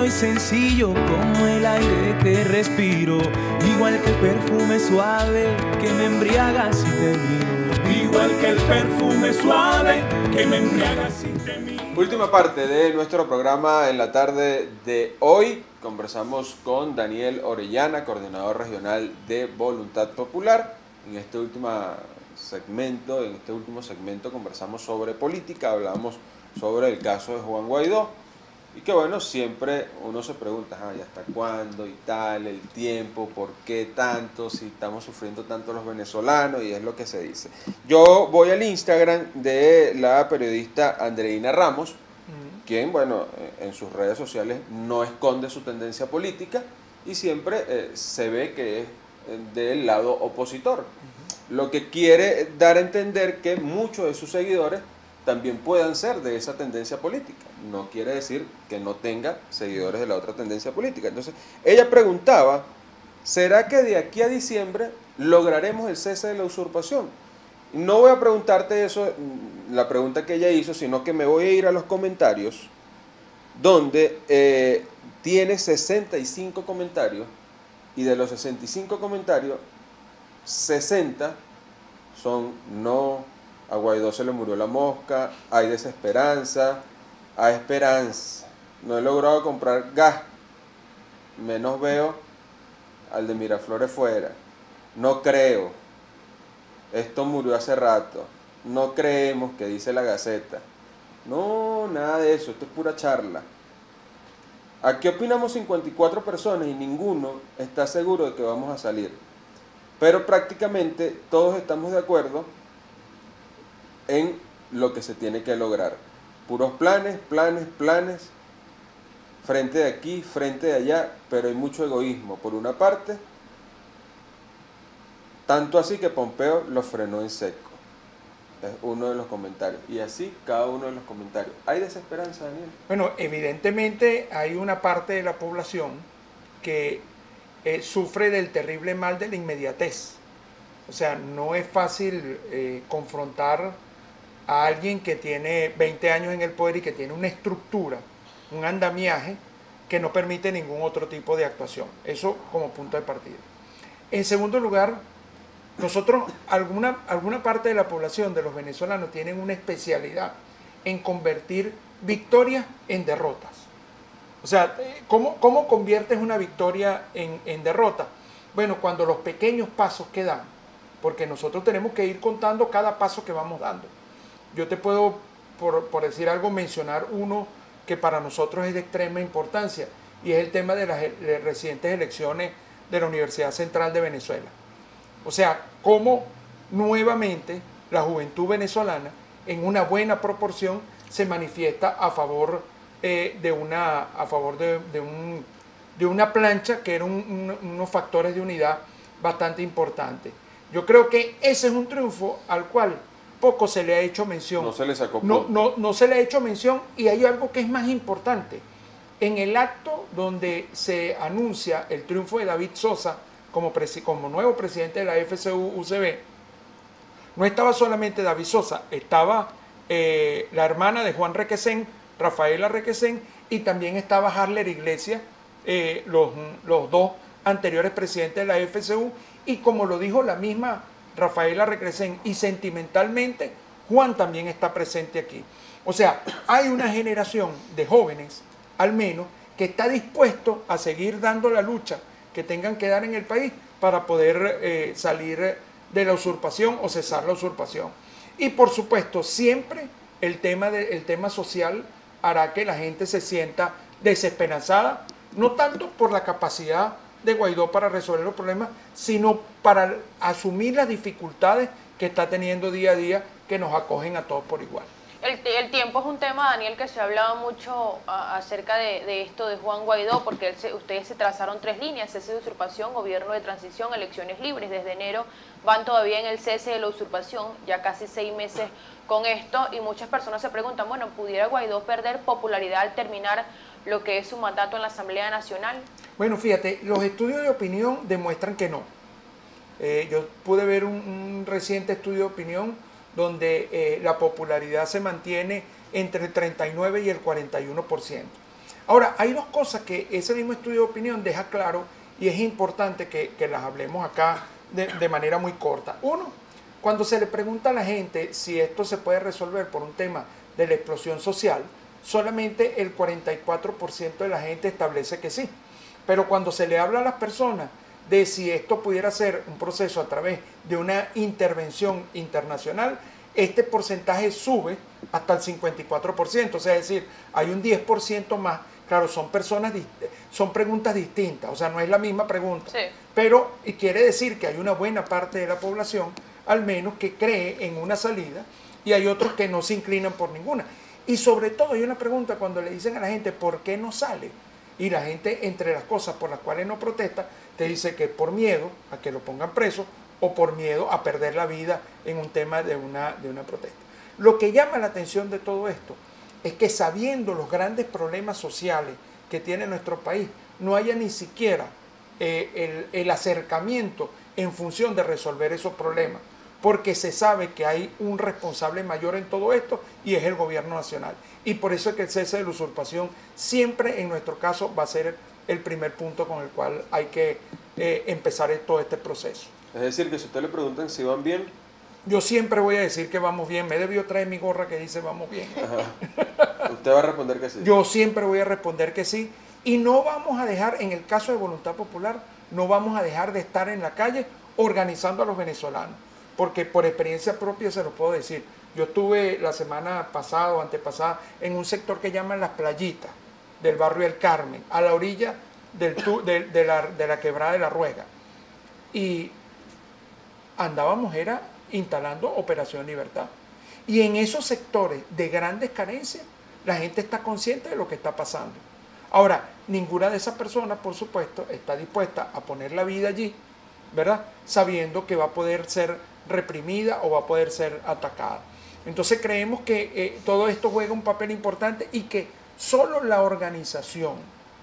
y sencillo como el aire que respiro, igual que el perfume suave que me embriaga si te miro, igual que el perfume suave que me embriaga si te miro. Última parte de nuestro programa en la tarde de hoy. Conversamos con Daniel Orellana, coordinador regional de Voluntad Popular. En este último segmento conversamos sobre política, hablamos sobre el caso de Juan Guaidó. Y que bueno, siempre uno se pregunta, ¿y hasta cuándo y tal, el tiempo, por qué tanto, si estamos sufriendo tanto los venezolanos, y es lo que se dice. Yo voy al Instagram de la periodista Andreina Ramos, quien, bueno, en sus redes sociales no esconde su tendencia política y siempre se ve que es del lado opositor, lo que quiere dar a entender que muchos de sus seguidores también puedan ser de esa tendencia política. No quiere decir que no tenga seguidores de la otra tendencia política. Entonces, ella preguntaba, ¿será que de aquí a diciembre lograremos el cese de la usurpación? No voy a preguntarte eso, la pregunta que ella hizo, sino que me voy a ir a los comentarios, donde tiene 65 comentarios, y de los 65 comentarios, 60 son no. A Guaidó se le murió la mosca, hay desesperanza, hay esperanza. No he logrado comprar gas, menos veo al de Miraflores fuera. No creo, esto murió hace rato, no creemos, que dice la Gaceta. No, nada de eso, esto es pura charla. Aquí opinamos 54 personas y ninguno está seguro de que vamos a salir. Pero prácticamente todos estamos de acuerdo en lo que se tiene que lograr. Puros planes, frente de aquí, frente de allá, pero hay mucho egoísmo por una parte, tanto así que Pompeo lo frenó en seco. Es uno de los comentarios. Y así cada uno de los comentarios. ¿Hay desesperanza, Daniel? Bueno, evidentemente hay una parte de la población que sufre del terrible mal de la inmediatez. O sea, no es fácil confrontar a alguien que tiene 20 años en el poder y que tiene una estructura, un andamiaje que no permite ningún otro tipo de actuación. Eso como punto de partida. En segundo lugar, nosotros, alguna parte de la población de los venezolanos tienen una especialidad en convertir victorias en derrotas. O sea, ¿cómo conviertes una victoria en derrota? Bueno, cuando los pequeños pasos que dan, porque nosotros tenemos que ir contando cada paso que vamos dando. Yo te puedo, por decir algo, mencionar uno que para nosotros es de extrema importancia, y es el tema de las recientes elecciones de la Universidad Central de Venezuela. O sea, cómo nuevamente la juventud venezolana, en una buena proporción, se manifiesta a favor de una plancha que eran unos factores de unidad bastante importantes. Yo creo que ese es un triunfo al cual poco se le ha hecho mención. No se le sacó no se le ha hecho mención, y hay algo que es más importante. En el acto donde se anuncia el triunfo de David Sosa como nuevo presidente de la FCU-UCB, no estaba solamente David Sosa, estaba la hermana de Juan Requesén, Rafaela Requesén, y también estaba Harler Iglesias, los dos anteriores presidentes de la FCU, y como lo dijo la misma Rafaela Requesén, y sentimentalmente Juan también está presente aquí. O sea, hay una generación de jóvenes, al menos, que está dispuesto a seguir dando la lucha que tengan que dar en el país para poder salir de la usurpación o cesar la usurpación. Y por supuesto, siempre el tema social hará que la gente se sienta desesperanzada, no tanto por la capacidad de Guaidó para resolver los problemas, sino para asumir las dificultades que está teniendo día a día, que nos acogen a todos por igual. El tiempo es un tema, Daniel, que se ha hablado mucho acerca de esto de Juan Guaidó, porque ustedes se trazaron 3 líneas: cese de usurpación, gobierno de transición, elecciones libres. Desde enero van todavía en el cese de la usurpación, ya casi 6 meses con esto, y muchas personas se preguntan, bueno, ¿pudiera Guaidó perder popularidad al terminar lo que es su mandato en la Asamblea Nacional? Bueno, fíjate, los estudios de opinión demuestran que no. Yo pude ver un reciente estudio de opinión donde la popularidad se mantiene entre el 39 y el 41%. Ahora, hay dos cosas que ese mismo estudio de opinión deja claro y es importante que las hablemos acá de manera muy corta. Uno, cuando se le pregunta a la gente si esto se puede resolver por un tema de la explosión social, solamente el 44% de la gente establece que sí. Pero cuando se le habla a las personas de si esto pudiera ser un proceso a través de una intervención internacional, este porcentaje sube hasta el 54%, o sea, es decir, hay un 10% más. Claro, son preguntas distintas, o sea, no es la misma pregunta, sí. Pero quiere decir que hay una buena parte de la población, al menos, que cree en una salida y hay otros que no se inclinan por ninguna. Y sobre todo hay una pregunta cuando le dicen a la gente ¿por qué no sale? Y la gente, entre las cosas por las cuales no protesta, te dice que por miedo a que lo pongan preso o por miedo a perder la vida en un tema de una protesta. Lo que llama la atención de todo esto es que, sabiendo los grandes problemas sociales que tiene nuestro país, no haya ni siquiera el acercamiento en función de resolver esos problemas, porque se sabe que hay un responsable mayor en todo esto y es el gobierno nacional. Y por eso es que el cese de la usurpación siempre, en nuestro caso, va a ser el primer punto con el cual hay que empezar todo este proceso. Es decir, que si usted le preguntan si van bien, yo siempre voy a decir que vamos bien. Me debió traer mi gorra que dice vamos bien. usted va a responder que sí. Yo siempre voy a responder que sí. Y no vamos a dejar, en el caso de Voluntad Popular, no vamos a dejar de estar en la calle organizando a los venezolanos. Porque por experiencia propia se lo puedo decir. Yo estuve la semana pasada o antepasada en un sector que llaman Las Playitas, del barrio El Carmen, a la orilla de la quebrada de La Ruega. Y andábamos instalando Operación Libertad. Y en esos sectores de grandes carencias, la gente está consciente de lo que está pasando. Ahora, ninguna de esas personas, por supuesto, está dispuesta a poner la vida allí, ¿verdad? Sabiendo que va a poder ser reprimida o va a poder ser atacada. Entonces creemos que todo esto juega un papel importante y que solo la organización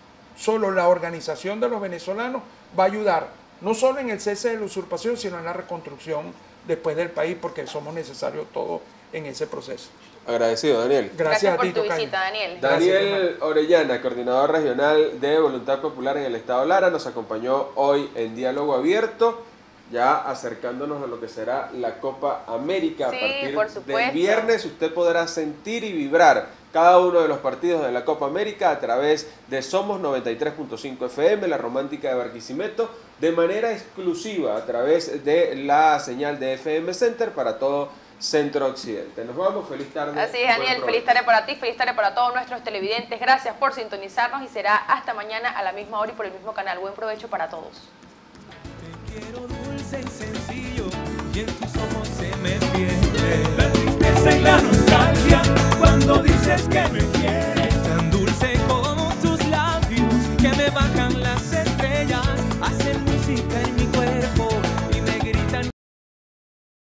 de los venezolanos va a ayudar, no solo en el cese de la usurpación, sino en la reconstrucción después del país, porque somos necesarios todos en ese proceso. Agradecido, Daniel. Gracias a por ti, tu tocayo. visita, Daniel. Daniel Orellana, coordinador regional de Voluntad Popular en el Estado Lara, nos acompañó hoy en Diálogo Abierto, ya acercándonos a lo que será la Copa América. Sí, a por partir supuesto. del viernes usted podrá sentir y vibrar cada uno de los partidos de la Copa América a través de Somos 93.5 FM, la romántica de Barquisimeto, de manera exclusiva a través de la señal de FM Center para todo Centro Occidente. Nos vamos, feliz tarde. Así es, Daniel, feliz tarde para ti, feliz tarde para todos nuestros televidentes. Gracias por sintonizarnos y será hasta mañana a la misma hora y por el mismo canal. Buen provecho para todos. Te quiero dulce y sencillo, y en tus ojos se me pierde la tristeza y la noche.